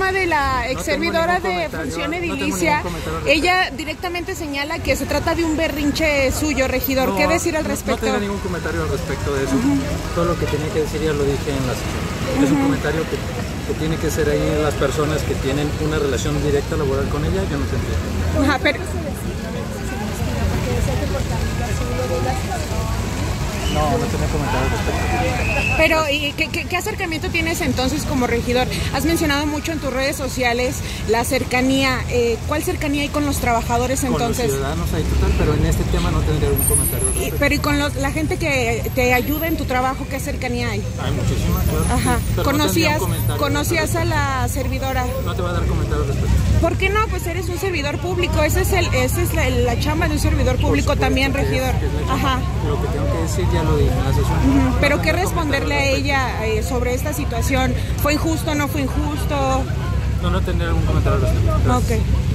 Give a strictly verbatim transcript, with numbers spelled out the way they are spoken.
tema de la ex servidora no de función edilicia, no ella directamente señala que se trata de un berrinche suyo, regidor. No, ¿qué decir al respecto? No, no tengo ningún comentario al respecto de eso. Uh-huh. Todo lo que tenía que decir ya lo dije en la sesión. Uh-huh. Es un comentario que, que tiene que ser ahí las personas que tienen una relación directa laboral con ella, yo no tendría. Ajá, pero... No, no tenía comentarios al respecto. Pero, ¿y qué, qué, qué acercamiento tienes entonces como regidor? Has mencionado mucho en tus redes sociales la cercanía. Eh, ¿Cuál cercanía hay con los trabajadores entonces? Con los ciudadanos hay total, pero en este tema no tendría algún comentario al respecto. Pero ¿y con los, la gente que te ayuda en tu trabajo, qué cercanía hay? Hay muchísima, claro. Ajá. Sí, ¿Conocías, no ¿conocías a la servidora? No te voy a dar comentarios al respecto. ¿Por qué no? Pues eres un servidor público. Ese es el, esa es la, la chamba de un servidor público también, regidor. Es, es Ajá. Lo que tengo que decir ya lo dije en la sesión. Uh-huh. Pero ¿qué responderle a ella eh, sobre esta situación? ¿Fue injusto o no fue injusto? No, no tendré algún comentario al respecto. Ok.